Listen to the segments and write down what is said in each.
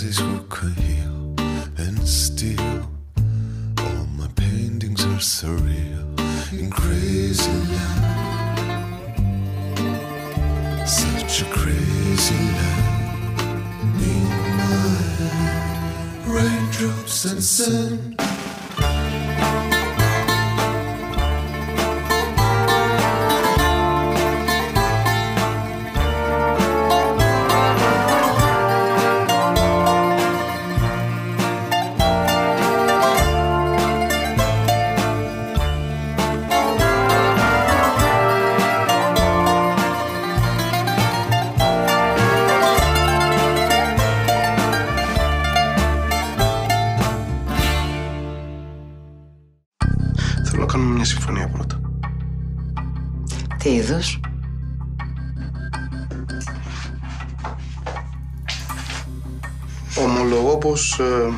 bodies who could heal and steal. All my paintings are surreal in crazy land. Such a crazy land. In my raindrops and sun. Τι είδους? Ομολογώ πως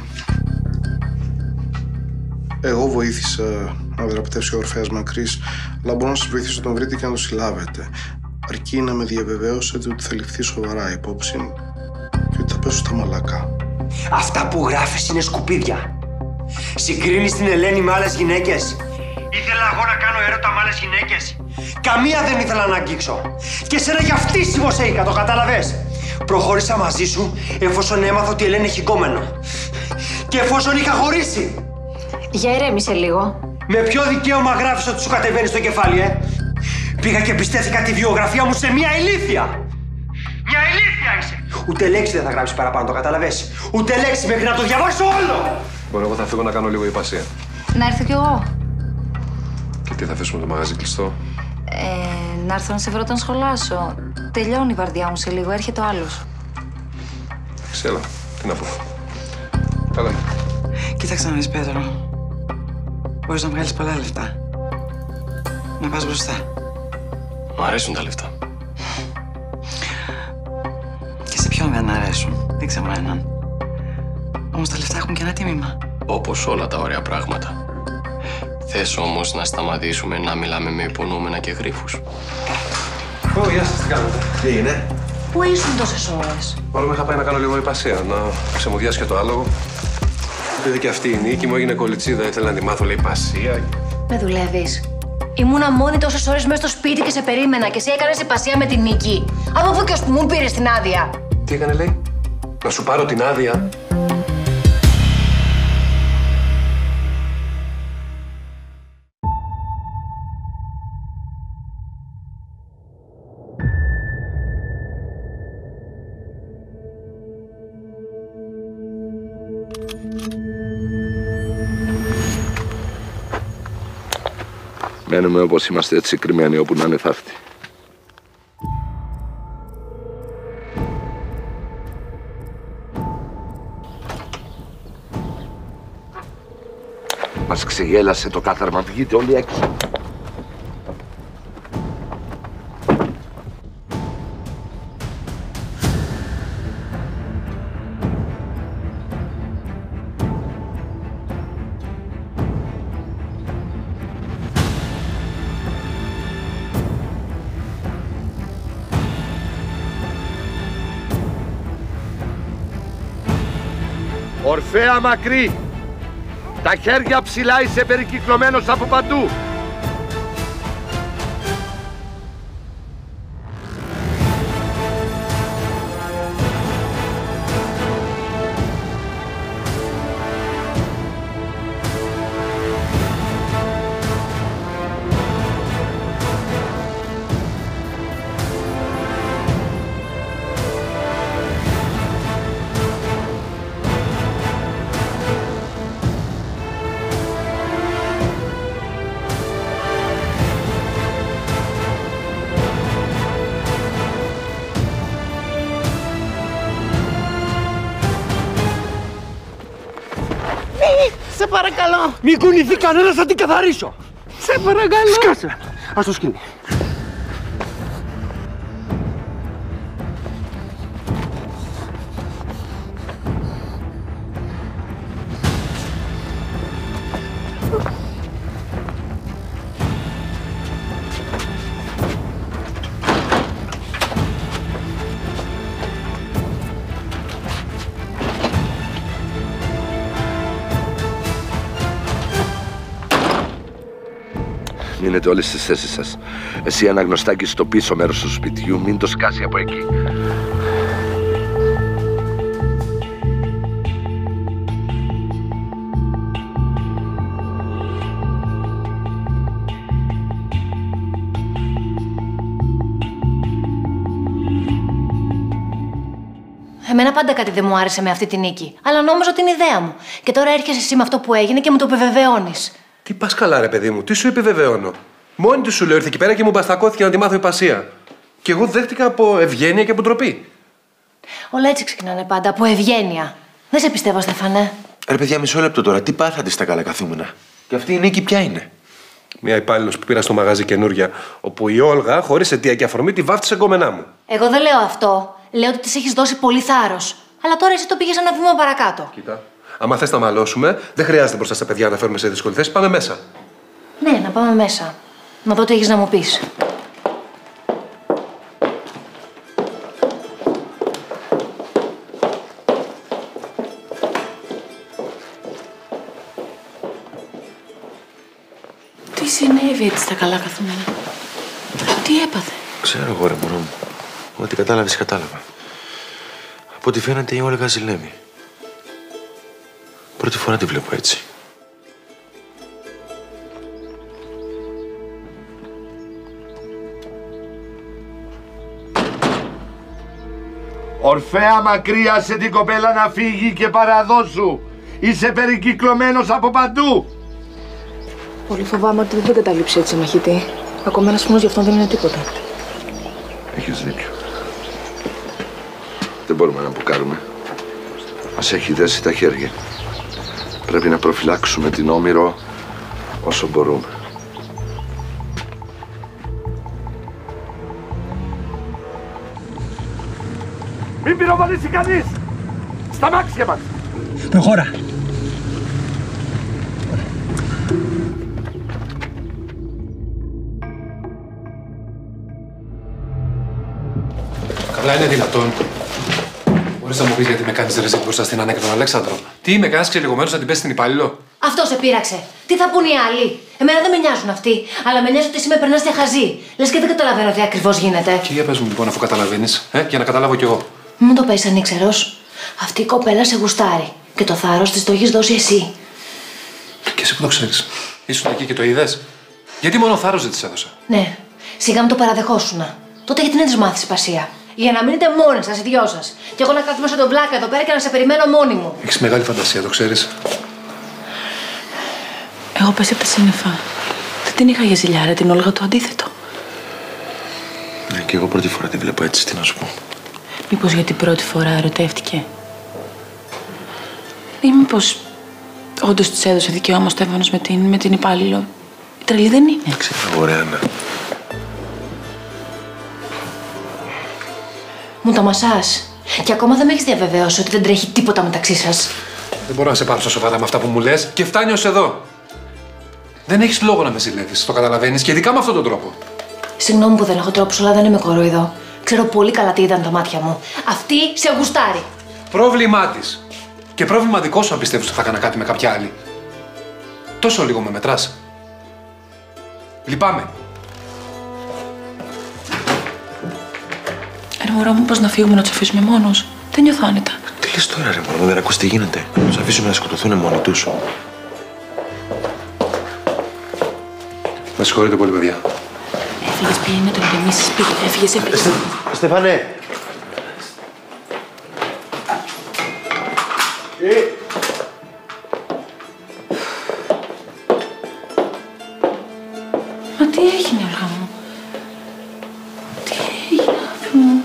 εγώ βοήθησα να δραπετεύσει ο Ορφέας Μακρύς, αλλά μπορώ να σας βοηθήσω να τον βρείτε και να τον συλλάβετε. Αρκεί να με διαβεβαίωσετε ότι θα ληφθεί σοβαρά υπόψη και ότι θα πέσω στα μαλακά. Αυτά που γράφεις είναι σκουπίδια. Συγκρίνεις την Ελένη με άλλες γυναίκες. Ήθελα εγώ να κάνω έρωτα με άλλες γυναίκες. Καμία δεν ήθελα να αγγίξω. Και σένα για φτύσιμο σε είχα, το κατάλαβες. Προχώρησα μαζί σου εφόσον έμαθα ότι η Ελένη έχει γκόμενο. Και εφόσον είχα χωρίσει. Για ηρέμησε λίγο. Με ποιο δικαίωμα γράφεις ότι σου κατεβαίνει στο κεφάλι, Πήγα και πιστεύτηκα τη βιογραφία μου σε μια ηλίθεια. Μια ηλίθεια είσαι. Ούτε λέξη δεν θα γράψεις παραπάνω, το κατάλαβες. Ούτε λέξη μέχρι να το διαβάσω όλο. Bueno, εγώ θα φύγω να κάνω λίγο υπασία. Να έρθω κι εγώ. Και τι θα αφήσουμε το μαγαζί κλειστό? Να έρθω να σε βρω όταν σχολάσω. Τελειώνει η βαρδιά μου σε λίγο, έρχεται ο άλλος. Έλα, τι να πω. Τα λέμε. Κοίταξε να δεις, Πέτρο. Μπορείς να βγάλεις πολλά λεφτά. Να πας μπροστά. Μου αρέσουν τα λεφτά. Και σε ποιον δεν αρέσουν, δεν ξέρω έναν. Όμως τα λεφτά έχουν και ένα τίμημα. Όπως όλα τα ωραία πράγματα. Θες όμως να σταματήσουμε να μιλάμε με υπονοούμενα και γρίφους? Γεια σας, τι κάνετε? Τι είναι? Πού ήσουν τόσες ώρες? Μάλλον είχα πάει να κάνω λίγο υπασία, να ξεμουδιάσει και το άλογο. Επειδή και αυτή η νίκη μου έγινε κολιτσίδα, ήθελα να τη μάθω, λέει, υπασία. Με δουλεύεις? Ήμουνα μόνη τόσες ώρες μέσα στο σπίτι και σε περίμενα και εσύ έκανες υπασία με την Νίκη. Από πού και ως που μου πήρες την άδεια? Τι έκανε, λέει? Να σου πάρω την άδεια? Μένουμε όπως είμαστε, έτσι κρυμμένοι όπου να είναι θαύτη. Μας ξεγέλασε το κάθαρμα, βγείτε όλοι έξω. Ορφέα Μακρύ, τα χέρια ψηλά, είσαι περικυκλωμένος από παντού. Σε παρακαλώ! Μην κουνηθεί κανένας, θα την καθαρίσω! Σε παρακαλώ! Σκάσε! Ας το σκηνή. Μείνετε όλοι στις θέσεις σας. Εσύ αναγνωστάκι στο πίσω μέρος του σπιτιού, μην το σκάσει από εκεί. Εμένα πάντα κάτι δεν μου άρεσε με αυτή τη νίκη. Αλλά νόμιζα την ιδέα μου. Και τώρα έρχεσαι εσύ με αυτό που έγινε και μου το επιβεβαιώνεις. Τι πας καλά, ρε παιδί μου, τι σου επιβεβαιώνω. Μόνη του σου λέω, ήρθε εκεί πέρα και μου μπαστακώθηκε να τη μάθω υπασία. Και εγώ δέχτηκα από ευγένεια και από ντροπή. Όλα έτσι ξεκινάνε πάντα, από ευγένεια. Δεν σε πιστεύω, Στέφανε. Ρε παιδιά, μισό λεπτό τώρα. Τι πάθατε στα καλά καθούμενα? Και αυτή η νίκη ποια είναι? Μια υπάλληλος που πήρα στο μαγάζι καινούρια, όπου η Όλγα, χωρίς αιτία και αφορμή, τη βάφτισε εγκόμενά μου. Εγώ δεν λέω αυτό. Λέω ότι της έχεις δώσει πολύ θάρρος. Αλλά τώρα εσύ το πήγες ένα βήμα παρακάτω. Κοίτα. Άμα θες να μαλώσουμε, δεν χρειάζεται μπροστά στα παιδιά να φέρουμε σε δύσκολη θέση. Πάμε μέσα. Ναι, να πάμε μέσα. Να δω τι έχεις να μου πεις. Τι συνέβη έτσι στα καλά καθούμενα? Τι έπαθε? Ξέρω εγώ, ρε μωρό μου. Ό,τι κατάλαβες, κατάλαβα. Από ό,τι φαίνεται η Όλγα ζηλεύει. Πρώτη φορά τη βλέπω έτσι. Ορφέα, μακρίασε την κοπέλα να φύγει και παραδώσου. Είσαι περικυκλωμένος από παντού. Πολύ φοβάμαι ότι δεν θα καταλήψει έτσι, μαχητή. Ακόμα ένας φωνός γι' αυτόν δεν είναι τίποτα. Έχεις δίκιο. Δεν μπορούμε να μπουκάρουμε. Μας έχει δέσει τα χέρια. Πρέπει να προφυλάξουμε την Όμηρο όσο μπορούμε. Μην πυροβολήσει κανείς! Στα μάξια μας! Προχώρα! Καλά, είναι δυνατόν? Μπορείς να μου πεις γιατί με κάνεις ρεζί μπροστά στην Άννα και τον Αλέξανδρο? Τι, με κάνεις ξελιγωμένος να την πες στην υπάλληλο? Αυτό σε πείραξε. Τι θα πούν οι άλλοι? Εμένα δεν με νοιάζουν αυτοί. Αλλά με νοιάζει ότι εσύ με περνάς για χαζή. Λες και δεν καταλαβαίνω τι ακριβώς γίνεται. Και για πες μου λοιπόν, αφού καταλαβαίνεις, για να καταλάβω κι εγώ. Μην μου το πες ανήξερος. Αυτή η κοπέλα σε γουστάρει. Και το θάρρος της το έχεις δώσει εσύ. Και εσύ που το ξέρεις? Ήσουν εκεί και το είδες? Γιατί μόνο θάρρος δεν της έδωσα? Ναι, σιγά μην το παραδεχόσουνα. Τότε γιατί να της μάθεις υπασία? Για να μείνετε μόνοι σας, οι δυο σας. Και εγώ να κάθομαι σαν τον πλάκα εδώ πέρα και να σε περιμένω μόνη μου. Έχεις μεγάλη φαντασία, το ξέρεις. Εγώ πέσει από τα σύννεφα. Δεν την είχα για ζηλιάρα, την Όλγα, το αντίθετο. Ναι, και εγώ πρώτη φορά τη βλέπω έτσι, τι να σου πω. Μήπως γιατί πρώτη φορά ερωτεύτηκε? Ή μήπως όντως της έδωσε δικαίωμα ο Στέφανος με την υπάλληλο? Η τρελή δεν είναι. Ξέρω, ωραία, Άννα. Μου το μασάς. Και ακόμα δεν με έχεις διαβεβαίωσει ότι δεν τρέχει τίποτα μεταξύ σας. Δεν μπορώ να σε πάρω στα σοβαρά με αυτά που μου λες και φτάνει ως εδώ. Δεν έχεις λόγο να με ζηλεύεις, το καταλαβαίνεις, και ειδικά με αυτόν τον τρόπο. Συγγνώμη που δεν έχω τρόπους, αλλά δεν είμαι κορόιδο. Ξέρω πολύ καλά τι ήταν τα μάτια μου. Αυτή σε γουστάρει. Πρόβλημά της. Και πρόβλημα δικό σου αν πιστεύεις ότι θα έκανα κάτι με κάποια άλλη. Τόσο λίγο με μετράς. Λυπάμαι. Ρε μωρό μου, πώς να φύγουμε να τους αφήσουμε μόνος? Δεν νιώθω άνετα. Τι λες τώρα, ρε μωρό, δεν ακούς τι γίνεται? Να τους αφήσουμε να σκοτωθούν μόνοι τους. Με συγχωρείτε πολύ, παιδιά. Έφυγες πια, είναι να τον ηρεμήσεις σπίτι. Έφυγες. Στεφανέ! Μα τι έγινε, Όλγα μου? Τι έγινε, αγάπη μου?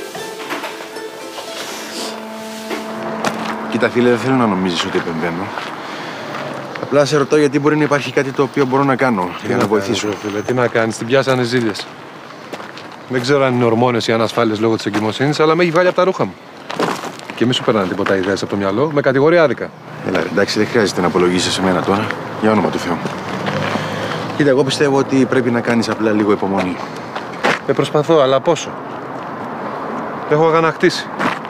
Κοίτα, φίλε, δεν θέλω να νομίζεις ότι επεμβαίνω. Απλά σε ρωτώ γιατί μπορεί να υπάρχει κάτι το οποίο μπορώ να κάνω για να βοηθήσω. Φίλε, τι να κάνεις, την πιάσανε ζήλιες. Δεν ξέρω αν είναι ορμόνες ή ανασφάλειες λόγω της εγκυμοσύνης, αλλά με έχει βγάλει από τα ρούχα μου. Και μη σου περνάνε τίποτα ιδέες από το μυαλό, με κατηγορεί άδικα. Έλα, εντάξει, δεν χρειάζεται να απολογήσεις σε μένα τώρα, για όνομα του Θεού. Κοίτα, εγώ πιστεύω ότι πρέπει να κάνεις απλά λίγο υπομονή. Προσπαθώ, αλλά πόσο? Έχω αγανακτήσει.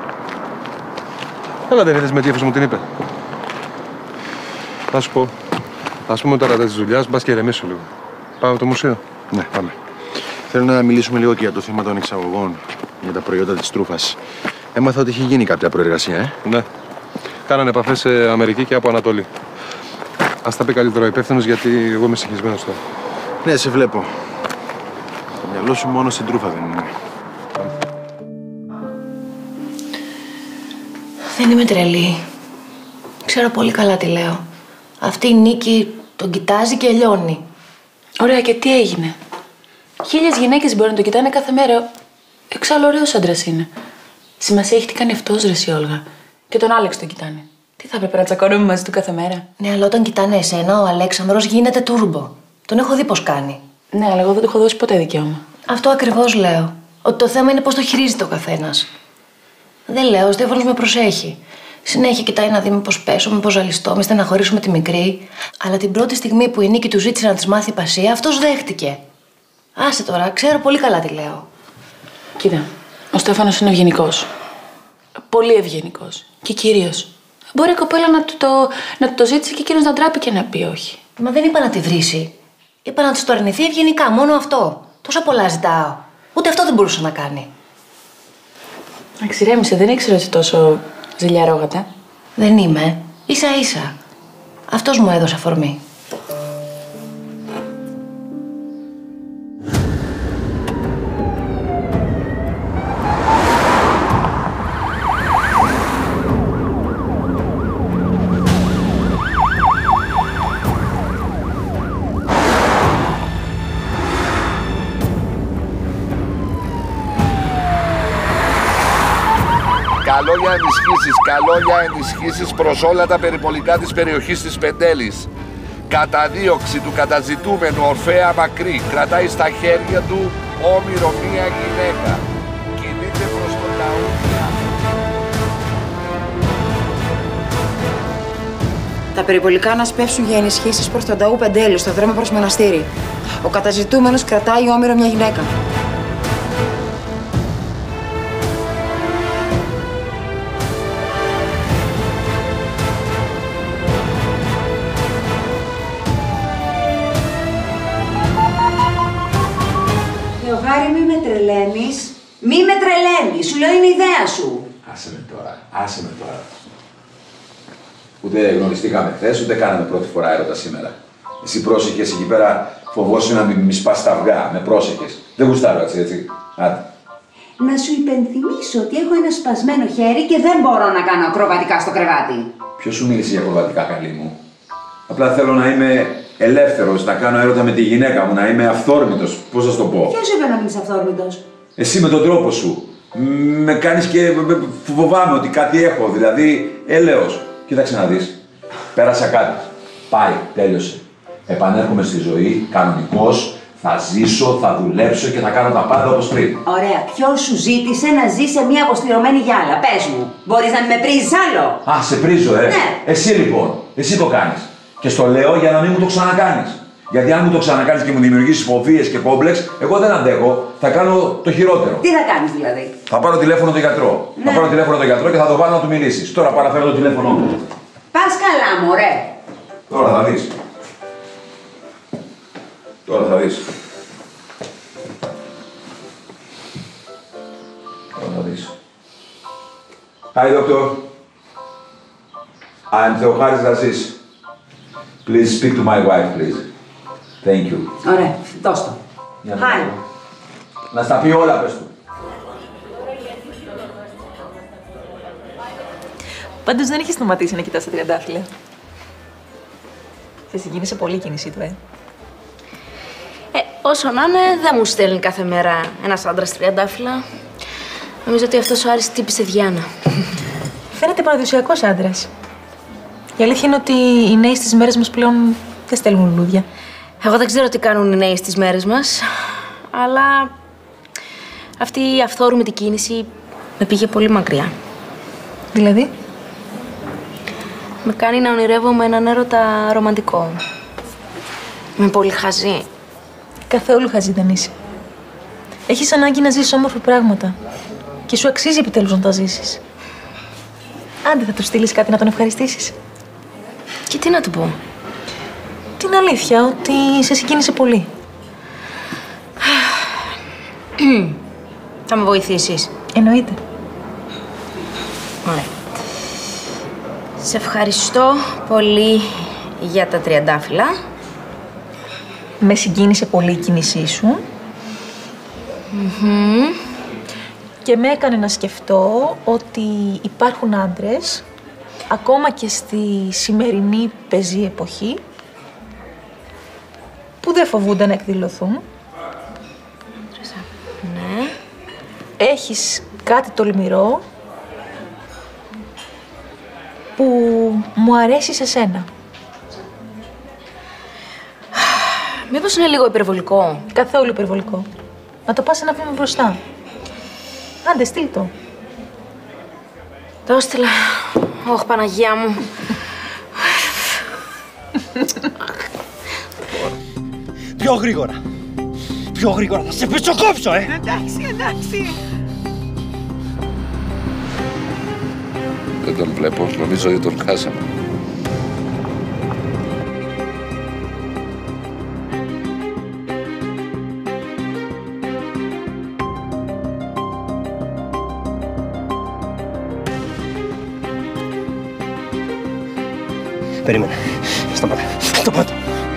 Έλα, δεν είδες με τι έφος μου την είπε? Να σου πω, ας πούμε τώρα της δουλειάς, μπας και ηρεμήσω λίγο. Πάμε το μουσείο. Ναι, πάμε. Θέλω να μιλήσουμε λίγο και για το θέμα των εξαγωγών, για τα προϊόντα της τρούφας. Έμαθα ότι έχει γίνει κάποια προεργασία, Ναι. Κάνανε επαφές σε Αμερική και από Ανατολή. Ας τα πει καλύτερα ο υπεύθυνος, γιατί εγώ είμαι συγχυσμένος τώρα. Ναι, σε βλέπω. Το μυαλό σου μόνο στην τρούφα δεν είναι. Δεν είμαι τρελή. Ξέρω πολύ καλά τι λέω. Αυτή η Νίκη τον κοιτάζει και λιώνει. Ωραία, και τι έγινε? 1000 γυναίκες μπορεί να τον κοιτάνε κάθε μέρα. Εξάλλου ωραίος άντρας είναι. Σημασία έχει τι κάνει αυτός, ρε εσύ, Όλγα. Και τον Άλεξ τον κοιτάνε. Τι θα έπρεπε να τσακώνουμε μαζί του κάθε μέρα? Ναι, αλλά όταν κοιτάνε εσένα, ο Αλέξανδρος γίνεται τούρμπο. Τον έχω δει πώς κάνει. Ναι, αλλά εγώ δεν του έχω δώσει ποτέ δικαίωμα. Αυτό ακριβώς λέω. Ότι το θέμα είναι πώς το χειρίζεται ο καθένας. Δεν λέω, ο Στέφανος με προσέχει. Συνέχεια κοιτάει να δει μήπως πέσω, μήπως ζαλιστώ, μη στεναχωρήσουμε τη μικρή. Αλλά την πρώτη στιγμή που η Νίκη του ζήτησε να της μάθει πασία, αυτός δέχτηκε. Άσε τώρα, ξέρω πολύ καλά τι λέω. Κοίτα, ο Στέφανος είναι ευγενικός. Πολύ ευγενικός. Και κυρίως. Μπορεί η κοπέλα να του το ζήτησε και εκείνος να ντράπηκε να πει όχι. Μα δεν είπα να τη βρίσει. Είπα να της το αρνηθεί ευγενικά, μόνο αυτό. Τόσα πολλά ζητάω. Ούτε αυτό δεν μπορούσε να κάνει. Αξιρέμισε, δεν ήξερα ότι τόσο ζηλιαρόγατα. Δεν είμαι. Ίσα ίσα. Αυτός μου έδωσε αφορμή. Καλόγια ενισχύσεις προς όλα τα περιπολικά της περιοχής της Πεντέλης. Καταδίωξη του καταζητούμενου Ορφέα Μακρύ. Κρατάει στα χέρια του όμηρο μία γυναίκα. Κινείται προς το Λαούδια. Τα περιπολικά να σπεύσουν για ενισχύσεις προς τον Ταού Πεντέλη, στο δρόμο προς Μοναστήρι. Ο καταζητούμενος κρατάει όμηρο μια γυναίκα. Θεοχάρη, μη με τρελαίνεις. Μη με τρελαίνεις. Σου λέω είναι η ιδέα σου. Άσε με τώρα. Ούτε γνωριστήκαμε χθες, ούτε κάναμε πρώτη φορά έρωτα σήμερα. Εσύ πρόσεχες εκεί πέρα, φοβόσαι να μη σπάσει τα αυγά. Με πρόσεχες. Δεν γουστάρω έτσι. Άντε. Να σου υπενθυμίσω ότι έχω ένα σπασμένο χέρι και δεν μπορώ να κάνω ακροβατικά στο κρεβάτι. Ποιος σου μίλησε για ακροβατικά, καλή μου? Απλά θέλω να είμαι ελεύθερος, να κάνω έρωτα με τη γυναίκα μου, να είμαι αυθόρμητος. Πώς θα σου το πω? Ποιος είπε να μην είσαι αυθόρμητος? Εσύ με τον τρόπο σου. Με κάνεις και φοβάμαι ότι κάτι έχω, δηλαδή έλεος. Κοίταξε να δεις. Πέρασα κάτι. Πάει, τέλειωσε. Επανέρχομαι στη ζωή, κανονικός, θα ζήσω, θα δουλέψω και θα κάνω τα πάντα όπως πριν. Ωραία. Ποιος σου ζήτησε να ζεις σε μια αποστηρωμένη γυάλα? Πες μου. Μπορείς να με πρίζεις άλλο? Α, σε πρίζω, Ναι. Εσύ λοιπόν. Εσύ το κάνεις. Και στο λέω για να μην μου το ξανακάνεις. Γιατί αν μου το ξανακάνεις και μου δημιουργήσεις φοβίες και κόμπλεξ, εγώ δεν αντέχω. Θα κάνω το χειρότερο. Τι θα κάνεις δηλαδή? Θα πάρω τηλέφωνο τον γιατρό. Ναι. Θα πάρω τηλέφωνο τον γιατρό και θα το βάλω να του μιλήσεις. Τώρα παραφέρω το τηλέφωνο μου. Πας καλά, μωρέ. Τώρα θα δεις. Τώρα θα δεις. Τώρα θα δεις. Hi, doctor. I'm Theocharis Razis. Please speak to my wife, please. Thank you. Ωραία. Δώσ' το. Hi. Να στα πει όλα, πες του. Πάντως δεν έχει σταματήσει να κοιτάς τα τριαντάφυλλα. Σε συγκίνησε πολύ η κίνησή του, Όσο να είναι, δεν μου στέλνει κάθε μέρα ένας άντρας τριαντάφυλλα. Νομίζω ότι αυτός ο Άρης τύπησε Διάννα. Φαίνεται παραδοσιακός άντρας. Η αλήθεια είναι ότι οι νέοι στις μέρες μας πλέον δεν στέλνουν λουλούδια. Εγώ δεν ξέρω τι κάνουν οι νέοι στις μέρες μας, αλλά αυτή η αυθόρμητη κίνηση με πήγε πολύ μακριά. Δηλαδή? Με κάνει να ονειρεύομαι έναν έρωτα ρομαντικό. Είμαι πολύ χαζή. Καθόλου χαζή δεν είσαι. Έχεις ανάγκη να ζήσεις όμορφα πράγματα. Και σου αξίζει επιτέλους να τα ζήσεις. Άντε θα του στείλεις κάτι να τον ευχαριστήσεις. Και τι να του πω? Την αλήθεια, ότι σε συγκίνησε πολύ. Θα με βοηθήσεις? Εννοείται. Ωραία. Σε ευχαριστώ πολύ για τα τριαντάφυλλα. Με συγκίνησε πολύ η κίνησή σου. Και με έκανε να σκεφτώ ότι υπάρχουν άντρες, ακόμα και στη σημερινή πεζή εποχή, που δεν φοβούνται να εκδηλωθούν. Ναι. Έχεις κάτι τολμηρό που μου αρέσει σε σένα. Μήπως είναι λίγο υπερβολικό? Καθόλου υπερβολικό. Να το πας ένα βήμα μπροστά. Άντε, στείλ' το. Το έστειλα. Ωχ, Παναγία μου. Πιο γρήγορα. Πιο γρήγορα, θα σε πετσοκόψω, Εντάξει. Δεν τον βλέπω, νομίζω ότι τον χάσαμε. Περίμενε. Σταμάτα. Σταμάτα.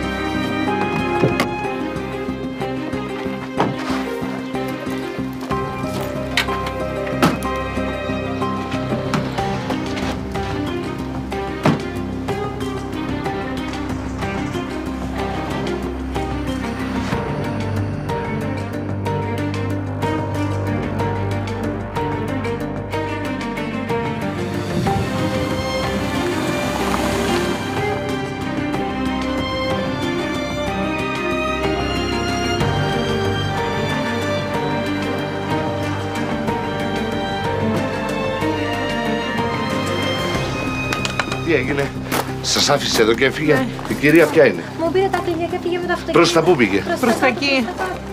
Τι έγινε, σας άφησε εδώ και έφυγε? Η κυρία ποια είναι? Μου πήρε τα κλειδιά και πήγε με το αυτοκίνητο. Προς τα πού πήγε? Προς τα εκεί.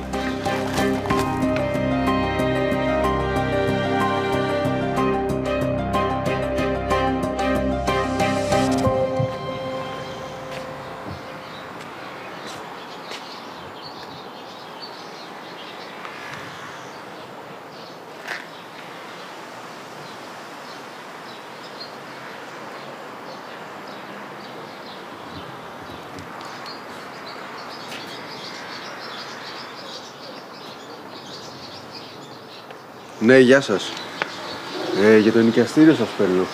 Ναι, γεια σας. Για το ενοικιαστήριο σας παίρνω.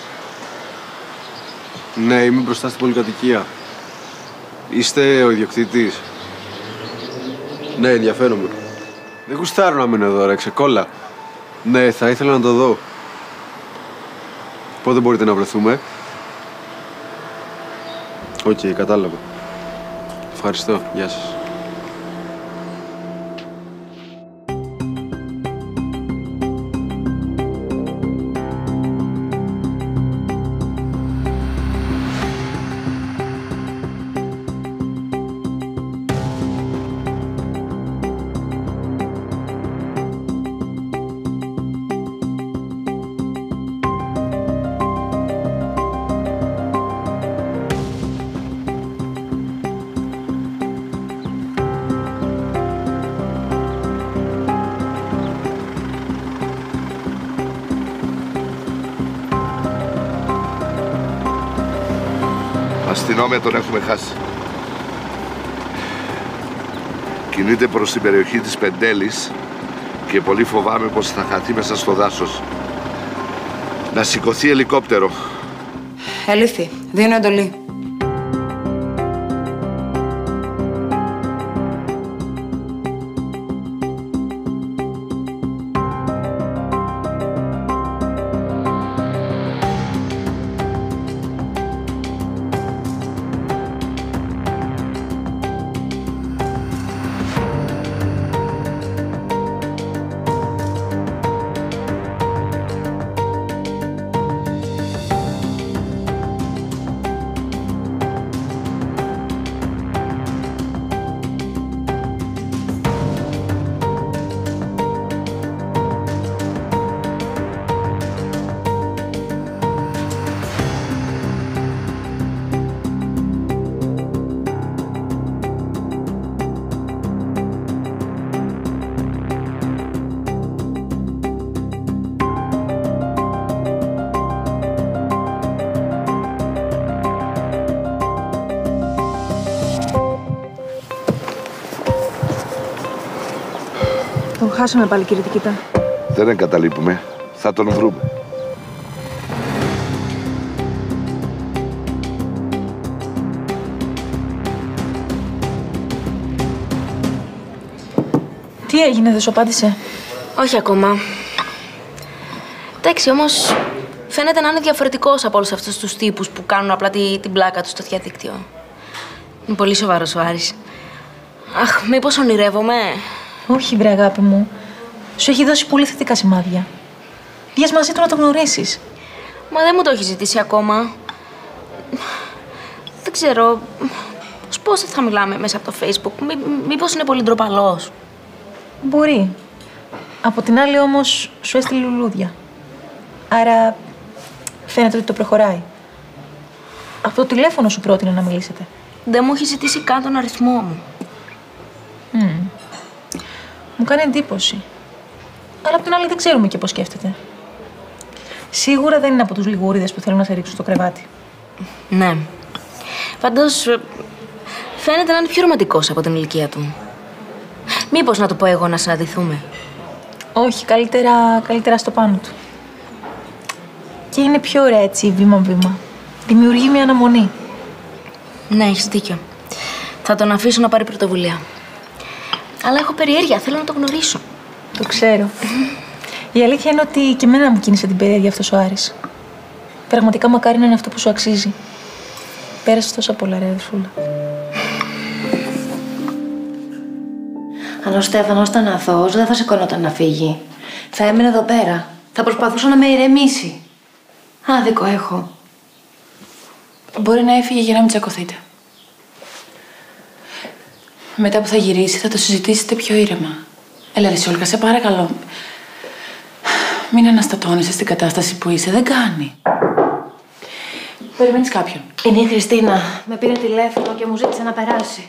Ναι, είμαι μπροστά στην πολυκατοικία. Είστε ο ιδιοκτήτης? Ναι, ενδιαφέρομαι. Δεν γουστάρω να μείνω εδώ, ρε, ξεκόλα. Ναι, θα ήθελα να το δω. Πότε μπορείτε να βρεθούμε? Οκ, κατάλαβα. Ευχαριστώ, γεια σας. Αστυνόμια τον έχουμε χάσει. Κινείται προς την περιοχή της Πεντέλης και πολύ φοβάμαι πως θα χαθεί μέσα στο δάσος. Να σηκωθεί ελικόπτερο. Ελήφθη. Δίνω εντολή. Τον χάσαμε πάλι, κύριε Τικίτα. Δεν εγκαταλείπουμε. Θα τον βρούμε. Τι έγινε, δεν σου απάντησε? Όχι ακόμα. Εντάξει, όμως φαίνεται να είναι διαφορετικός από όλους αυτούς τους τύπους που κάνουν απλά την πλάκα τους στο διαδίκτυο. Είναι πολύ σοβαρός ο Άρης. Αχ, μήπως ονειρεύομαι? Όχι, βρε αγάπη μου. Σου έχει δώσει πολύ θετικά σημάδια. Βγες μαζί του να το γνωρίσεις. Μα δεν μου το έχει ζητήσει ακόμα. Δεν ξέρω πώς θα μιλάμε μέσα από το Facebook. Μήπως είναι πολύ ντροπαλός? Μπορεί. Από την άλλη όμως σου έστειλε λουλούδια. Άρα φαίνεται ότι το προχωράει. Από το τηλέφωνο σου πρότεινε να μιλήσετε. Δεν μου έχει ζητήσει καν τον αριθμό μου. Μου κάνει εντύπωση. Αλλά απ' την άλλη δεν ξέρουμε και πώς σκέφτεται. Σίγουρα δεν είναι από τους λιγούριδες που θέλουν να σε ρίξουν στο κρεβάτι. Ναι. Πάντως φαίνεται να είναι πιο ρομαντικός από την ηλικία του. Μήπως να του πω εγώ να συναντηθούμε? Όχι, καλύτερα στο πάνω του. Και είναι πιο ωραία έτσι, βήμα-βήμα. Δημιουργεί μια αναμονή. Ναι, έχεις δίκιο. Θα τον αφήσω να πάρει πρωτοβουλία. Αλλά έχω περιέργεια, θέλω να το γνωρίσω. Το ξέρω. Η αλήθεια είναι ότι και εμένα μου κίνησε την περιέργεια αυτός ο Άρης. Πραγματικά μακάρι να είναι αυτό που σου αξίζει. Πέρασε τόσα πολλά, ρε αδερφούλα. Αν ο Στέφανος ήταν αθώος, δεν θα σηκωνόταν να φύγει. Θα έμενε εδώ πέρα. Θα προσπαθούσα να με ηρεμήσει. Άδικο έχω. Μπορεί να έφυγε για να μην τσακωθείτε. Μετά που θα γυρίσει, θα το συζητήσετε πιο ήρεμα. Έλα ρε Όλγα, σε παρακαλώ. Μην αναστατώνεσαι στην κατάσταση που είσαι. Δεν κάνει. Περιμένεις κάποιον. Είναι η Χριστίνα. Με πήρε τηλέφωνο και μου ζήτησε να περάσει.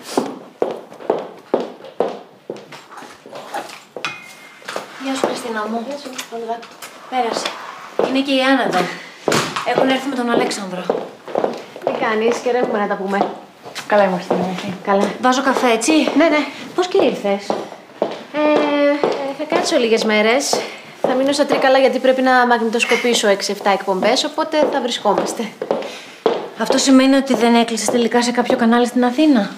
Γεια σου, Χριστίνα μου. Γεια σου. Όλγα. Πέρασε. Είναι και η Άννα εδώ. Έχουν έρθει με τον Αλέξανδρο. Τι κάνεις, και έχουμε να τα πούμε. Καλά είμαστε, Καλά. Βάζω καφέ, έτσι. Ναι. Πώς και ήρθες? Θα κάτσω λίγες μέρες. Θα μείνω στα Τρίκαλα γιατί πρέπει να μαγνητοσκοπήσω 6-7 εκπομπές, οπότε θα βρισκόμαστε. Αυτό σημαίνει ότι δεν έκλεισες τελικά σε κάποιο κανάλι στην Αθήνα?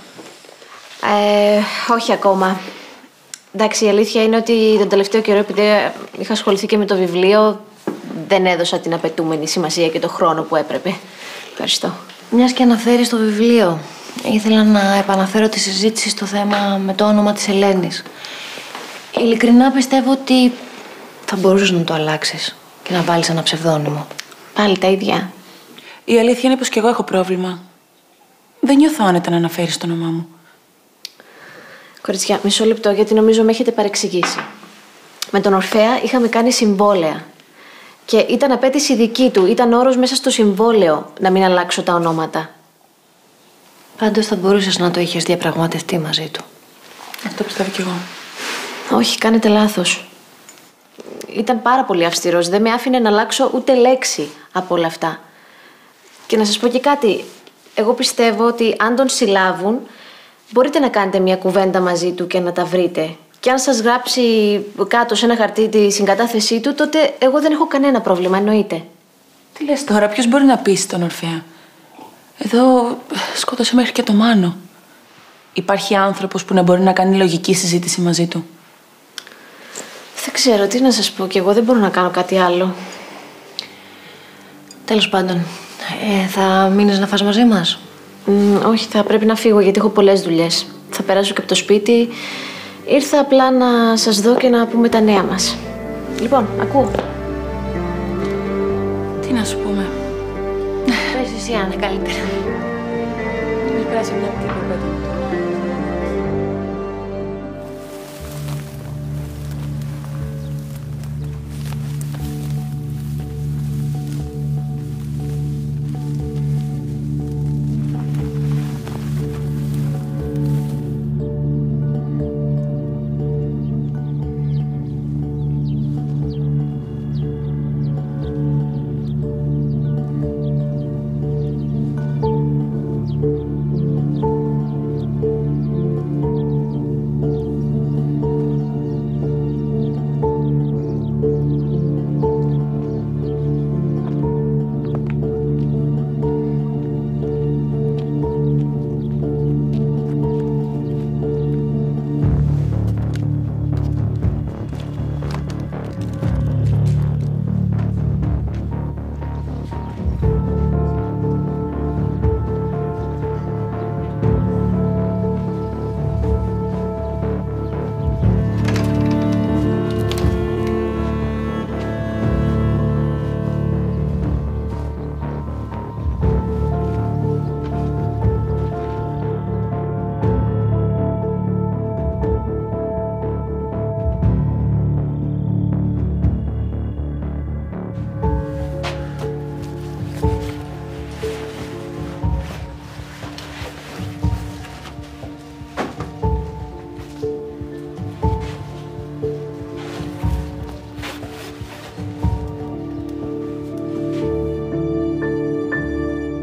Όχι ακόμα. Εντάξει, η αλήθεια είναι ότι τον τελευταίο καιρό, επειδή είχα ασχοληθεί και με το βιβλίο, δεν έδωσα την απαιτούμενη σημασία και το χρόνο που έπρεπε. Ευχαριστώ. Μιας και αναφέρεις το βιβλίο, ήθελα να επαναφέρω τη συζήτηση στο θέμα με το όνομα της Ελένης. Ειλικρινά πιστεύω ότι θα μπορούσες να το αλλάξεις και να βάλεις ένα ψευδόνυμο. Πάλι τα ίδια. Η αλήθεια είναι πως κι εγώ έχω πρόβλημα. Δεν νιώθω άνετα να αναφέρεις το όνομά μου. Κοριτσιά, μισό λεπτό, γιατί νομίζω με έχετε παρεξηγήσει. Με τον Ορφέα είχαμε κάνει συμβόλαια. Και ήταν απέτηση δική του, ήταν όρος μέσα στο συμβόλαιο να μην αλλάξω τα ονόματα. Πάντως θα μπορούσες να το είχες διαπραγματευτεί μαζί του. Αυτό πιστεύω κι εγώ. Όχι, κάνετε λάθος. Ήταν πάρα πολύ αυστηρός, δεν με άφηνε να αλλάξω ούτε λέξη από όλα αυτά. Και να σας πω και κάτι, εγώ πιστεύω ότι αν τον συλλάβουν, μπορείτε να κάνετε μια κουβέντα μαζί του και να τα βρείτε. Και αν σας γράψει κάτω σε ένα χαρτί τη συγκατάθεσή του, τότε εγώ δεν έχω κανένα πρόβλημα, εννοείται. Τι λες τώρα, ποιος μπορεί να πείσει τον Ορφέα? Εδώ σκότωσε μέχρι και το Μάνο. Υπάρχει άνθρωπος που να μπορεί να κάνει λογική συζήτηση μαζί του? Δεν ξέρω, τι να σας πω, και εγώ δεν μπορώ να κάνω κάτι άλλο. Τέλος πάντων, θα μείνεις να φας μαζί μας? Όχι, θα πρέπει να φύγω γιατί έχω πολλές δουλειές. Θα περάσω και από το σπίτι. Ήρθα απλά να σας δω και να πούμε τα νέα μας. Λοιπόν, ακούω. Τι να σου πούμε? Πες εσύ, Άννα, καλύτερα. Έχει περάσει μια πτή κοπέτα.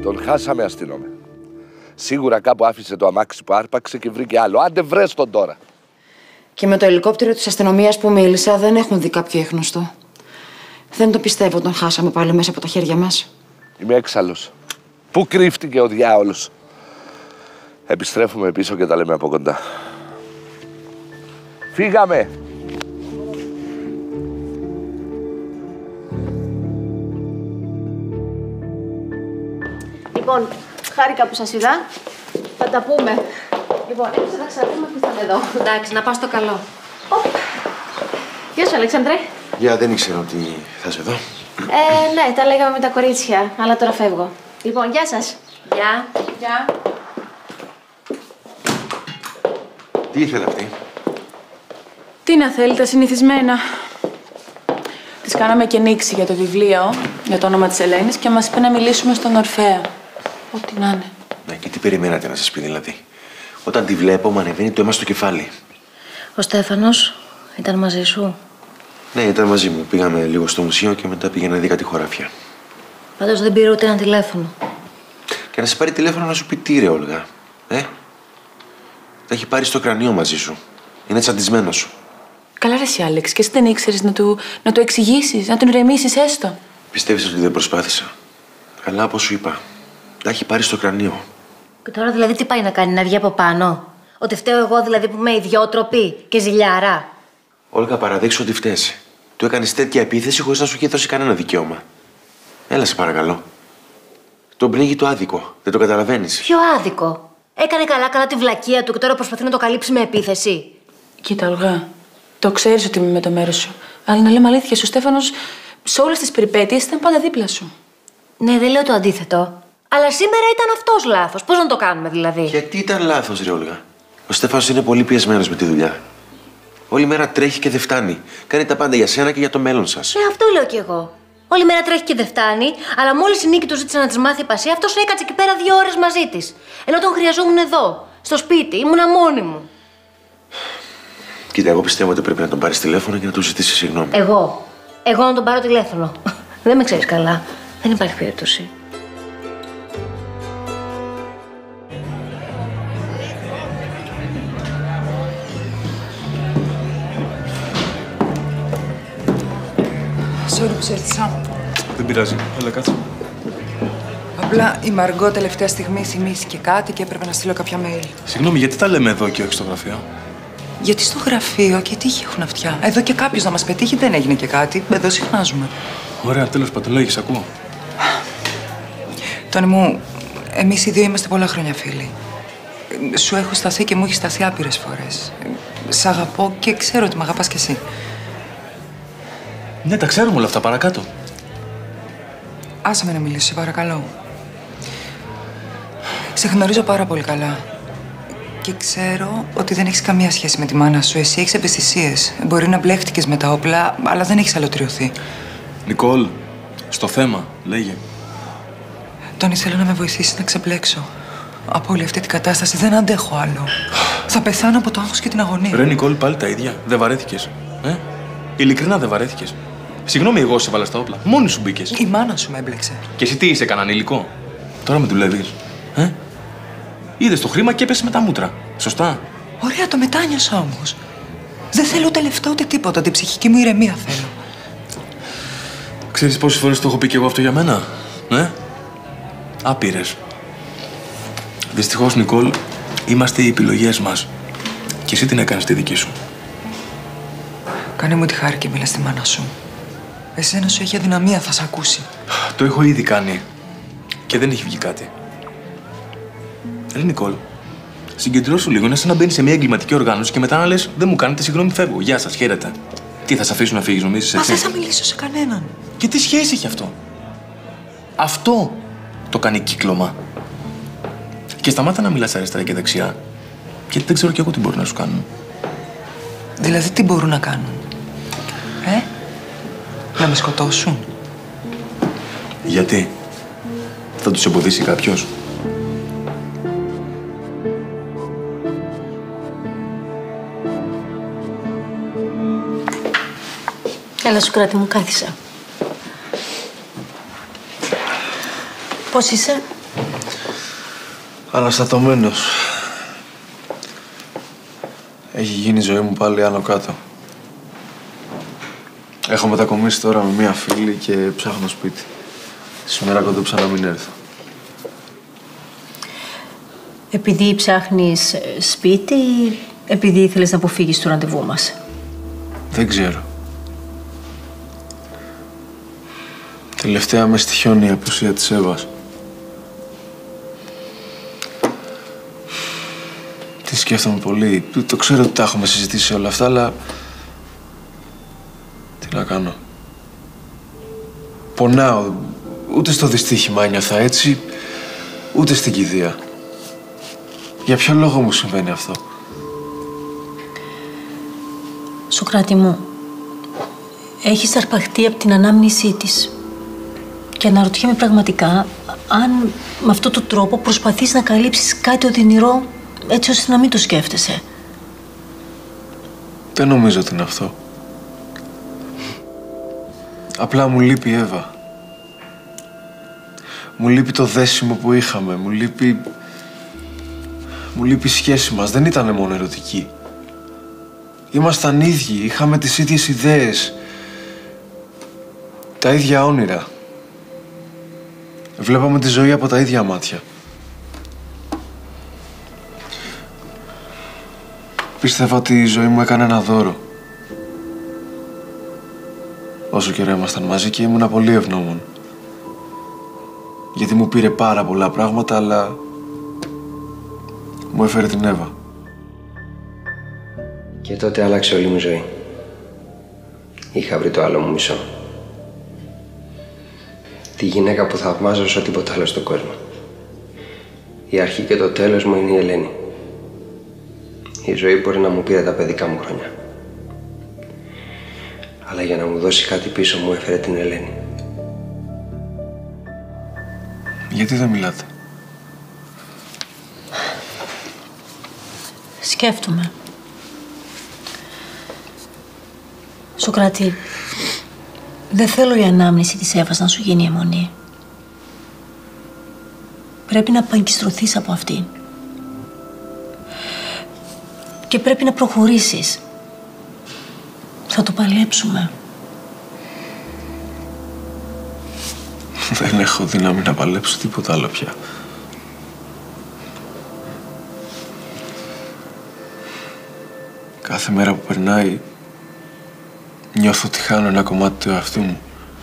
Τον χάσαμε, αστυνόμε. Σίγουρα κάπου άφησε το αμάξι που άρπαξε και βρήκε άλλο. Άντε βρες τον τώρα. Και με το ελικόπτερο της αστυνομίας που μίλησα δεν έχουν δει κάποιο έγνωστο. Δεν το πιστεύω, τον χάσαμε πάλι μέσα από τα χέρια μας. Είμαι έξαλλος. Πού κρύφτηκε ο διάολος? Επιστρέφουμε πίσω και τα λέμε από κοντά. Φύγαμε! Λοιπόν, χάρηκα που σας είδα. Θα τα πούμε. Λοιπόν, έτσι θα ξαναπούμε που ήταν εδώ. Εντάξει, να πάω στο καλό. Γεια σου, Αλέξανδρε. Γεια, δεν ήξερα ότι θα είσαι εδώ. Ναι, τα λέγαμε με τα κορίτσια, αλλά τώρα φεύγω. Λοιπόν, γεια σας. Γεια. Γεια. Τι ήθελε αυτή? Τι να θέλει, τα συνηθισμένα. Της κάναμε και νήξη για το βιβλίο, για το όνομα της Ελένης και μας είπε να μιλήσουμε στον Ορφέα. Ό,τι να είναι. Ναι, και τι περιμένατε να σας πει δηλαδή? Όταν τη βλέπω, μου ανεβαίνει το αίμα στο κεφάλι. Ο Στέφανος ήταν μαζί σου? Ναι, ήταν μαζί μου. Πήγαμε λίγο στο μουσείο και μετά πήγε να δει κάτι χωράφια. Πάντως δεν πήρε ούτε ένα τηλέφωνο. Και να σε πάρει τηλέφωνο να σου πει τι, ρε Όλγα. Τα έχει πάρει στο κρανίο μαζί σου. Είναι τσαντισμένο σου. Καλά, ρε εσύ, Άλεξ, και εσύ δεν ήξερες να του εξηγήσεις, να τον ηρεμήσεις έστω. Πιστεύεις ότι δεν προσπάθησα? Αλλά όπως σου είπα, τα έχει πάρει στο κρανίο. Και τώρα δηλαδή τι πάει να κάνει, να βγει από πάνω? Ότι φταίω εγώ δηλαδή που είμαι ιδιότροπη και ζηλιάρα? Όλγα, παραδείξου ότι φταίς. Του έκανες τέτοια επίθεση χωρίς να σου έχει δώσει κανένα δικαίωμα. Έλα, σε παρακαλώ. Τον πνίγει το άδικο. Δεν το καταλαβαίνεις? Ποιο άδικο? Έκανε καλά τη βλακεία του και τώρα προσπαθεί να το καλύψει με επίθεση. Κοίτα, Ολγά, το ξέρεις ότι είμαι με το μέρος σου. Αλλά να λέμε αλήθεια, ο Στέφανος σε όλες τις περιπέτειες ήταν πάντα δίπλα σου. Ναι, δεν λέω το αντίθετο. Αλλά σήμερα ήταν αυτός λάθος. Πώς να το κάνουμε δηλαδή? Γιατί ήταν λάθος, ρε Όλγα? Ο Στέφανος είναι πολύ πιεσμένος με τη δουλειά. Όλη μέρα τρέχει και δεν φτάνει. Κάνει τα πάντα για σένα και για το μέλλον σας. Αυτό λέω κι εγώ. Όλη μέρα τρέχει και δεν φτάνει, αλλά μόλις η Νίκη του ζήτησε να της μάθει πασία, αυτός έκατσε εκεί πέρα 2 ώρες μαζί της. Ενώ τον χρειαζόμουν εδώ, στο σπίτι, ήμουνα μόνη μου. Κοίτα, εγώ πιστεύω ότι πρέπει να τον πάρεις τηλέφωνο και να του ζητήσεις συγγνώμη. Εγώ να τον πάρω τηλέφωνο. Δεν με ξέρεις καλά. Δεν υπάρχει περίπτωση. Sorry που σε έρθισα. Δεν πειράζει. Έλα, κάτσε. Απλά η Μαργκό τελευταία στιγμή θυμήθηκε κάτι και έπρεπε να στείλω κάποια mail. Συγγνώμη, γιατί τα λέμε εδώ και όχι στο γραφείο? Γιατί στο γραφείο και τι έχουν αυτιά. Εδώ και κάποιος να μας πετύχει δεν έγινε και κάτι. Εδώ συχνάζουμε. Ωραία, τέλος πάντων, λέγεις, ακούω. Τόνι μου, εμείς οι δύο είμαστε πολλά χρόνια φίλοι. Σου έχω σταθεί και μου έχει σταθεί άπειρες φορές. Σ' αγαπώ και ξέρω ότι μ' αγαπάς κι εσύ. Ναι, τα ξέρουμε όλα αυτά, παρακάτω. Άσε με να μιλήσω, σε παρακαλώ. Σε γνωρίζω πάρα πολύ καλά. Και ξέρω ότι δεν έχεις καμία σχέση με τη μάνα σου. Εσύ έχεις ευαισθησίες. Μπορεί να μπλέχτηκες με τα όπλα, αλλά δεν έχεις αλωτριωθεί. Νικόλ, στο θέμα, λέγε. Τόνι, θέλω να με βοηθήσεις να ξεμπλέξω. Από όλη αυτή την κατάσταση δεν αντέχω άλλο. Θα πεθάνω από το άγχος και την αγωνία. Ρε Νικόλ, πάλι τα ίδια. Δεν βαρέθηκες. Ειλικρινά δεν βαρέθηκες. Συγγνώμη, εγώ σε βάλα στα όπλα. Μόνη σου μπήκες. Η μάνα σου με έμπλεξε. Και εσύ τι είσαι, κανένα υλικό? Τώρα με δουλεύεις. Είδες το χρήμα και έπεσε με τα μούτρα. Σωστά. Ωραία, το μετάνιωσα όμως. Δεν θέλω ούτε λεφτά ούτε τίποτα. Την ψυχική μου ηρεμία θέλω. Ξέρεις πόσες φορές το έχω πει κι εγώ αυτό για μένα? Άπειρες. Δυστυχώς, Νικόλ, είμαστε οι επιλογές μας. Και εσύ την έκανες τη δική σου. Κάνε μου τη χάρη και μίλα στη μάνα σου. Εσένα σου έχει αδυναμία, θα σ' ακούσει. Το έχω ήδη κάνει. Και δεν έχει βγει κάτι. Ρε Νικόλ, συγκεντρώσου λίγο. Είναι σαν να μπαίνεις σε μια εγκληματική οργάνωση και μετά να λες: δεν μου κάνετε, συγγνώμη, φεύγω. Γεια σας, χαίρετε. Τι, θα σε αφήσουν να φύγεις, νομίζεις έτσι? Μα δεν θα μιλήσω σε κανέναν. Και τι σχέση έχει αυτό? Αυτό το κάνει κύκλωμα. Και σταμάτα να μιλάς αριστερά και δεξιά. Γιατί δεν ξέρω κι εγώ τι μπορεί να σου κάνουν. Δηλαδή, τι μπορούν να κάνουν? Να με σκοτώσουν? Γιατί? Θα τους εμποδίσει κάποιος? Έλα, Σουκράτη μου, κάθισα. Πώς είσαι? Αναστατωμένος. Έχει γίνει η ζωή μου πάλι άνω κάτω. Έχω μετακομίσει τώρα με μία φίλη και ψάχνω σπίτι. Σήμερα κοντόψα να μην έρθω. Επειδή ψάχνεις σπίτι ή επειδή ήθελες να αποφύγεις το ραντεβού μας? Δεν ξέρω. Τελευταία με στοιχιώνει η απουσία της Εύας. Τη σκέφτομαι πολύ. Το ξέρω ότι τα έχουμε συζητήσει όλα αυτά, αλλά... Τι να κάνω. Πονάω. Ούτε στο δυστύχημα ένιωθα έτσι, ούτε στην κηδεία. Για ποιο λόγο μου συμβαίνει αυτό? Σωκράτη μου, έχεις αρπαχτεί από την ανάμνησή της. Και αναρωτιέμαι πραγματικά αν με αυτόν τον τρόπο προσπαθείς να καλύψεις κάτι οδυνηρό έτσι ώστε να μην το σκέφτεσαι. Δεν νομίζω ότι είναι αυτό. Απλά μου λείπει η Εύα. Μου λείπει το δέσιμο που είχαμε. Μου λείπει η σχέση μας. Δεν ήταν μόνο ερωτική. Ήμασταν ίδιοι. Είχαμε τις ίδιες ιδέες. Τα ίδια όνειρα. Βλέπαμε τη ζωή από τα ίδια μάτια. Πίστευα ότι η ζωή μου έκανε ένα δώρο. Όσο καιρό ήμασταν μαζί και ήμουνα πολύ ευγνώμων. Γιατί μου πήρε πάρα πολλά πράγματα, αλλά μου έφερε την Εύα. Και τότε άλλαξε όλη μου ζωή. Είχα βρει το άλλο μου μισό. Τη γυναίκα που θαυμάζω όσο τίποτα άλλο στον κόσμο. Η αρχή και το τέλος μου είναι η Ελένη. Η ζωή μπορεί να μου πήρε τα παιδικά μου χρόνια. Αλλά για να μου δώσει κάτι πίσω μου έφερε την Ελένη. Γιατί δεν μιλάτε? Σκέφτομαι. Σωκράτη, δεν θέλω η ανάμνηση της Εύας να σου γίνει αιμονή. Πρέπει να απαγκιστρωθείς από αυτήν. Και πρέπει να προχωρήσεις. Θα το παλέψουμε. Δεν έχω δύναμη να παλέψω τίποτα άλλο πια. Κάθε μέρα που περνάει νιώθω ότι χάνω ένα κομμάτι του εαυτού μου.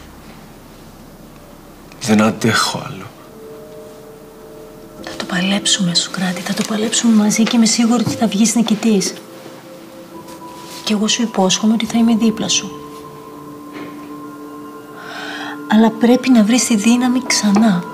Δεν αντέχω άλλο. Θα το παλέψουμε, Σωκράτη. Θα το παλέψουμε μαζί και είμαι σίγουρη ότι θα βγεις νικητής. Και εγώ σου υπόσχομαι ότι θα είμαι δίπλα σου. Αλλά πρέπει να βρεις τη δύναμη ξανά.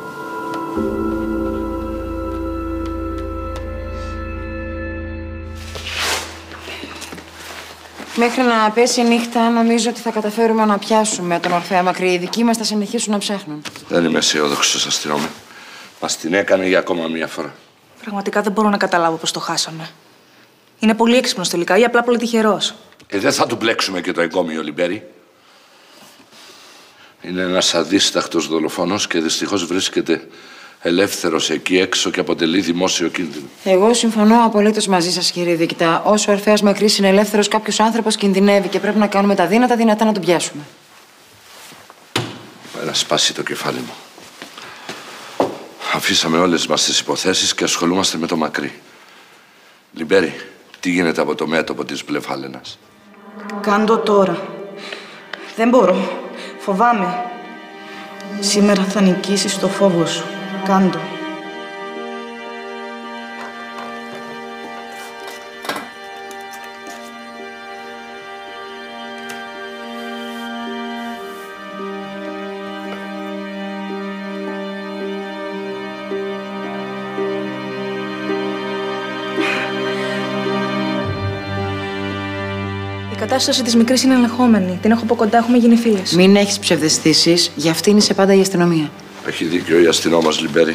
Μέχρι να πέσει η νύχτα, νομίζω ότι θα καταφέρουμε να πιάσουμε τον Ορφέα Μακρύ. Οι δικοί μας θα συνεχίσουν να ψάχνουν. Δεν είμαι αισιόδοξος, αστυνόμη. Μας την έκανε για ακόμα μία φορά. Πραγματικά δεν μπορώ να καταλάβω πώς το χάσαμε. Είναι πολύ έξυπνος τελικά ή απλά πολύ τυχερός. Δεν θα του μπλέξουμε και το εγκόμιο, Λιμπέρι. Είναι ένας αδίσταχτος δολοφόνος και δυστυχώς βρίσκεται ελεύθερος εκεί έξω και αποτελεί δημόσιο κίνδυνο. Εγώ συμφωνώ απολύτως μαζί σας, κύριε Δίκητα. Όσο ο Ορφέας Μακρύς είναι ελεύθερος, κάποιος άνθρωπος κινδυνεύει και πρέπει να κάνουμε τα δυνατά να τον πιάσουμε. Να σπάσει το κεφάλι μου. Αφήσαμε όλες μας τις υποθέσεις και ασχολούμαστε με το Μακρύ. Λιμπέρι, τι γίνεται από το μέτωπο της Μπλεφάλαινας? Κάντο τώρα. Δεν μπορώ. Φοβάμαι. Σήμερα θα νικήσεις το φόβο σου. Κάντο. Η κατάσταση της μικρής είναι ελεγχόμενη. Την έχω από κοντά, έχουμε γίνει φίλες. Μην έχεις ψευδαισθήσεις, για αυτήν είσαι πάντα η αστυνομία. Έχει δίκιο η αστυνόμας, Λιμπέρι.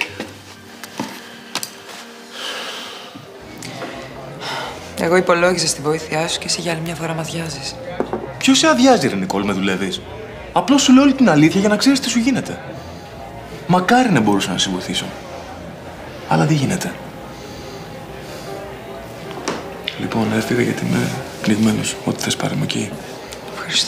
Εγώ υπολόγιζα στη βοήθειά σου και εσύ για άλλη μια φορά μαθιάζεις. Ποιος σε αδειάζει, ρε Νικόλ, με δουλεύεις? Απλώς σου λέω όλη την αλήθεια για να ξέρεις τι σου γίνεται. Μακάρι να μπορούσα να σε βοηθήσω. Αλλά δεν γίνεται. Λοιπόν, έφυγα γιατί είμαι πνιγμένος. Ό,τι θες πάρε μου εκεί. Ευχαριστώ.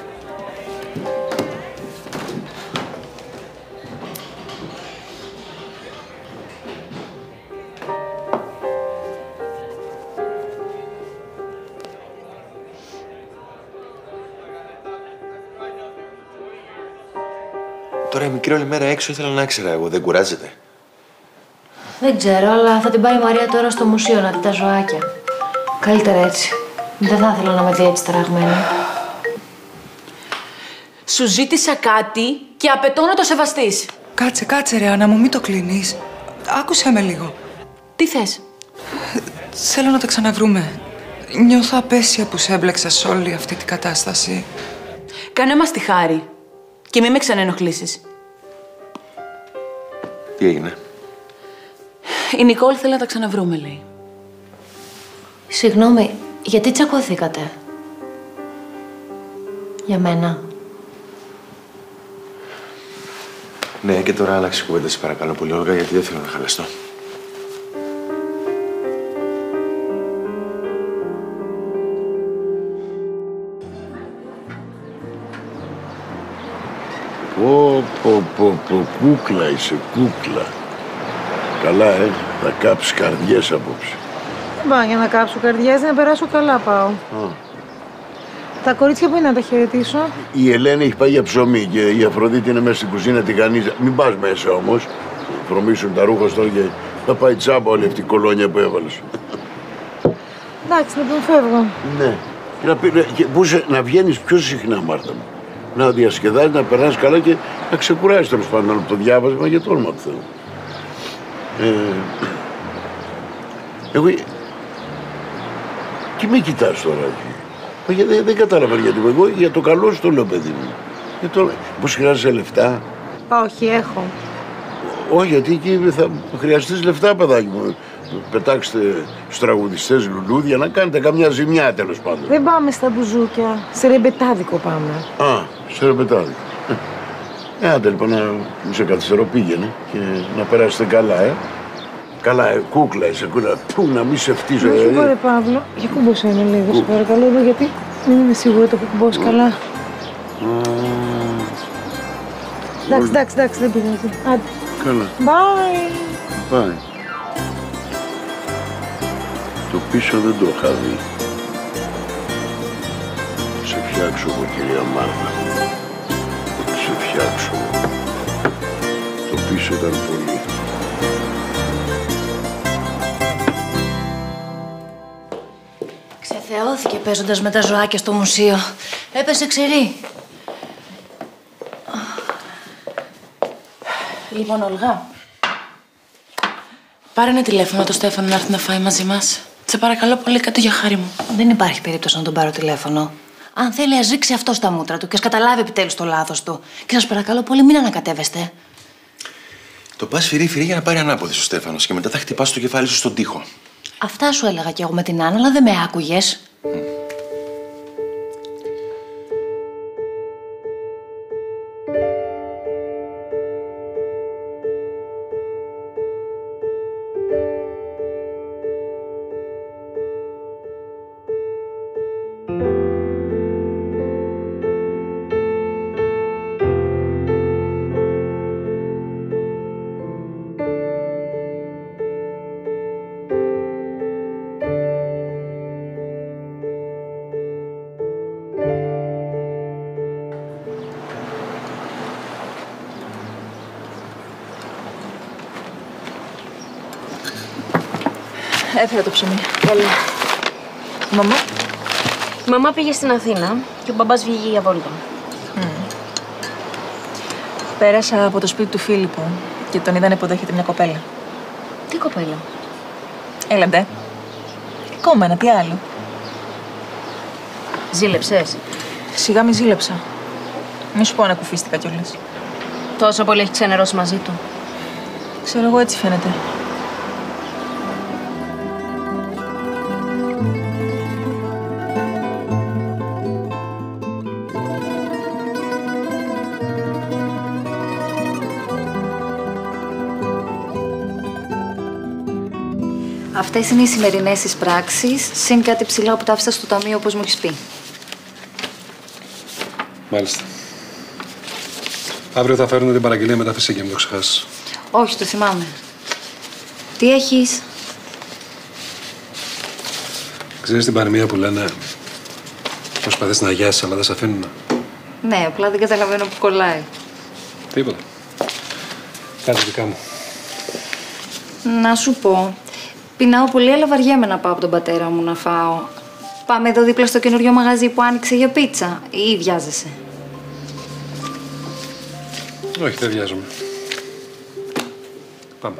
Τώρα η μικρή όλη μέρα έξω ήθελα να ήξερα εγώ. Δεν κουράζεται? Δεν ξέρω, αλλά θα την πάει η Μαρία τώρα στο μουσείο να δει τα ζωάκια. Καλύτερα έτσι. Δεν θα ήθελα να με δει έτσι ταραγμένη. Σου ζήτησα κάτι και απαιτώ να το σεβαστείς. Κάτσε ρε Άννα μου, μην το κλείνεις. Άκουσέ με λίγο. Τι θες? Θέλω να τα ξαναβρούμε. Νιώθω απέσια που σε έμπλεξα σε όλη αυτή την κατάσταση. Κάνε μας τη χάρη και μην με ξαναενοχλήσεις. Τι έγινε? Η Νικόλ θέλει να τα ξαναβρούμε, λέει. Συγγνώμη, γιατί τσακωθήκατε? Για μένα? Ναι, και τώρα άλλαξε κουβέντα, σε παρακαλώ πολύ, Όλγα, γιατί δεν θέλω να χαλαστώ. Πω, κούκλα είσαι, κούκλα. Καλά, θα κάψεις καρδιές απόψε. Δεν πάω για να κάψω καρδιές, να περάσω καλά πάω. Τα κορίτσια που είναι να τα χαιρετήσω? Η Ελένη έχει πάει για ψωμί και η Αφροδίτη είναι μέσα στην κουζίνα τη γανίζα. Μην πας μέσα όμως. Προμήσουν τα ρούχα στο και θα πάει τσάμπα όλη αυτή η κολόνια που έβαλες. Εντάξει, να τον φεύγω. Ναι. Να βγαίνεις πιο συχνά, Μάρτα μου. Να διασκεδάζεις, να περάσεις καλά και να ξεκουράσεις τέλος πάντων από το διάβασμα για το όνομα του Θεού. Εγώ... Τι με κοιτάς τώρα? Δεν κατάλαβα γιατί. Εγώ για το καλό σου το λέω, παιδί μου. Πώς χρειάζεσαι λεφτά? Όχι, έχω. Όχι, γιατί εκεί θα χρειαστείς λεφτά, παιδάκι μου. Πετάξτε στους τραγουδιστές λουλούδια, να κάνετε καμιά ζημιά τέλος πάντων. Δεν πάμε στα μπουζούκια. Σε ρεμπετάδικο πάμε. Α, σε ρεμπετάδικο. Άντε λοιπόν να μου σε καθυστερώ, πήγαινε και να περάσετε καλά, Καλά, κούκλα είσαι, κούκλα. Πού να μη σε φτύσω, Όχι, ρε Παύλο. Για κουμπώσε με λίγο, σε παρακαλώ, εδώ, γιατί δεν είμαι σίγουρη ότι έχω κουμπώσει καλά. Εντάξει, δεν πειράζει. Άντε. Καλά. Bye. Το πίσω δεν το είχα δει. Σε φτιάξω εγώ, κυρία Μάρτα. Σε φτιάξω. Το πίσω ήταν πολύ. Ξεθεώθηκε παίζοντας με τα ζωάκια στο μουσείο. Έπεσε ξερή. Λοιπόν, Όλγα, πάρε ένα τηλέφωνο το Στέφανο να έρθει να φάει μαζί μας. Σε παρακαλώ πολύ, κάτω για χάρη μου. Δεν υπάρχει περίπτωση να τον πάρω τηλέφωνο. Αν θέλει, ας ρίξει αυτό στα μούτρα του και ας καταλάβει επιτέλους το λάθος του. Και σας παρακαλώ πολύ, μην ανακατεύεστε. Το πας φυρί για να πάρει ανάποδη ο Στέφανος και μετά θα χτυπάς το κεφάλι σου στον τοίχο. Αυτά σου έλεγα κι εγώ με την Άννα, αλλά δεν με άκουγες. Έφερα το ψωμί. Καλή. Μαμά. Η μαμά πήγε στην Αθήνα και ο μπαμπάς βγήκε για βόλτα. Πέρασα από το σπίτι του Φίλιππου και τον είδα να υποδέχεται μια κοπέλα. Τι κοπέλα? Έλα ντε. Κόμμενα, τι άλλο. Ζήλεψες? Σιγά μη ζήλεψα. Μη σου πω να κουφίστηκα κιόλας. Τόσο πολύ έχει ξενερώσει μαζί του? Ξέρω εγώ, έτσι φαίνεται. Αυτές είναι οι σημερινές εισπράξεις, συν κάτι ψηλά που τα άφησα στο ταμείο, όπως μου έχεις πει. Μάλιστα. Αύριο θα φέρουν την παραγγελία μετάφραση και μην το ξεχάσεις. Όχι, το θυμάμαι. Τι έχεις? Ξέρεις την παροιμία που λένε προσπαθείς να αγιάσεις, αλλά δεν σε αφήνουν? Ναι, απλά δεν καταλαβαίνω που κολλάει. Τίποτα. Κάτι δικά μου. Να σου πω, πεινάω πολύ, αλλά βαριέμαι να πάω από τον πατέρα μου να φάω. Πάμε εδώ δίπλα στο καινούριο μαγαζί που άνοιξε για πίτσα ή βιάζεσαι? Όχι, δεν βιάζομαι. Πάμε.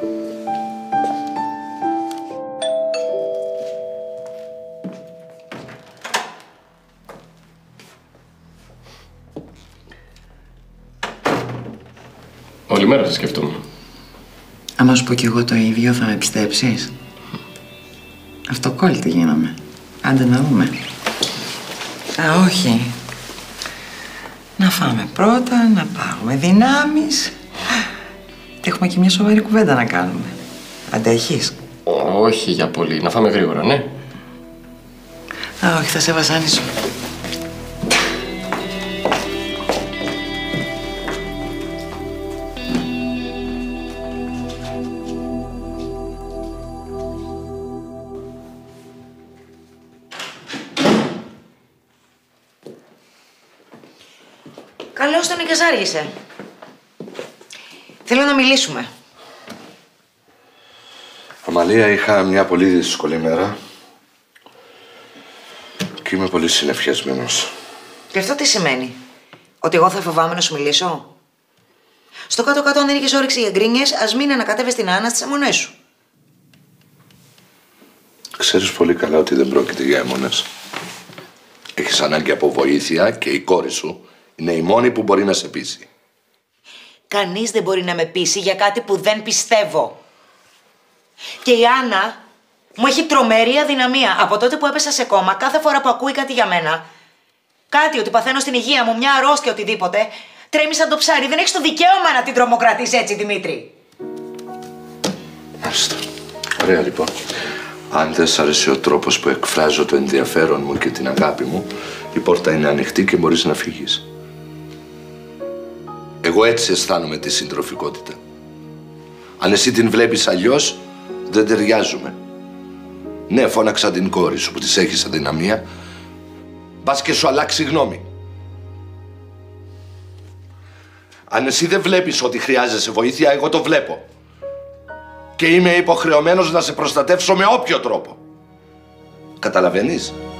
Όλη μέρα σε σκεφτόμουν. Άμα σου πω κι εγώ το ίδιο, θα με πιστέψεις? Αυτοκόλλητοι γίναμε. Άντε να δούμε. Α, όχι. Να φάμε πρώτα, να πάρουμε δυνάμεις. Και έχουμε και μια σοβαρή κουβέντα να κάνουμε. Αντέχεις? Όχι για πολύ. Να φάμε γρήγορα, ναι. Α, όχι, θα σε βασάνισω. Καλώς τον Νικαζάργησε. Θέλω να μιλήσουμε. Αμαλία, είχα μια πολύ δύσκολη μέρα και είμαι πολύ συννεφιασμένος. Και αυτό τι σημαίνει? Ότι εγώ θα φοβάμαι να σου μιλήσω? Στο κάτω-κάτω, αν δεν είχες όρεξη για γκρίνιες, ας μην ανακατεύεις την Άννα στις αιμονές σου. Ξέρεις πολύ καλά ότι δεν πρόκειται για αιμονές. Έχεις ανάγκη από βοήθεια και η κόρη σου είναι η μόνη που μπορεί να σε πείσει. Κανείς δεν μπορεί να με πείσει για κάτι που δεν πιστεύω. Και η Άννα μου έχει τρομερή αδυναμία. Από τότε που έπεσα σε κόμμα, κάθε φορά που ακούει κάτι για μένα, κάτι ότι παθαίνω στην υγεία μου, μια αρρώστια, οτιδήποτε, τρέμει σαν το ψάρι. Δεν έχεις το δικαίωμα να την τρομοκρατείς έτσι, Δημήτρη. Μάλιστα. Ωραία, λοιπόν. Αν δεν σ' αρέσει ο τρόπος που εκφράζω το ενδιαφέρον μου και την αγάπη μου, η πόρτα είναι ανοιχτή και μπορείς να φύγεις. Εγώ έτσι αισθάνομαι τη συντροφικότητα. Αν εσύ την βλέπεις αλλιώς, δεν ταιριάζουμε. Ναι, φώναξα την κόρη σου που της έχεις αδυναμία. Μπας και σου αλλάξει γνώμη. Αν εσύ δεν βλέπεις ότι χρειάζεσαι βοήθεια, εγώ το βλέπω. Και είμαι υποχρεωμένος να σε προστατεύσω με όποιο τρόπο. Καταλαβαίνεις?